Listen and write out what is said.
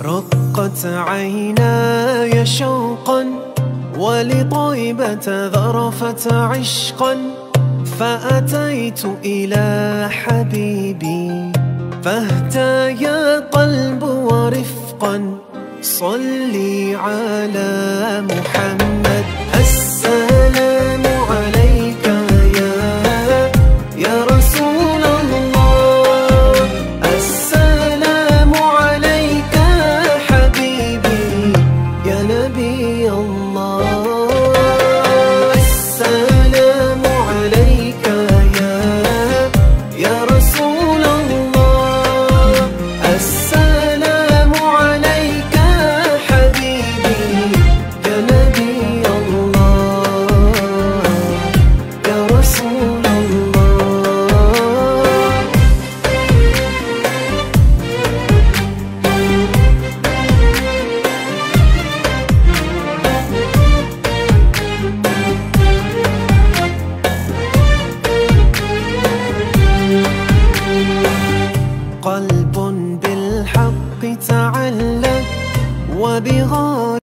رقت عيناي شوقا ولطيبة ذرفت عشقا، فأتيت إلى حبيبي فاهتايا قلب ورفقا. صلي على محمد. السلام عليك يا رسول الله، السلام عليك حبيبي يا نبي الله، السلام عليك يا رسول الله، السلام عليك حبيبي يا نبي الله يا رسول قلب بالحق تعلق وبغار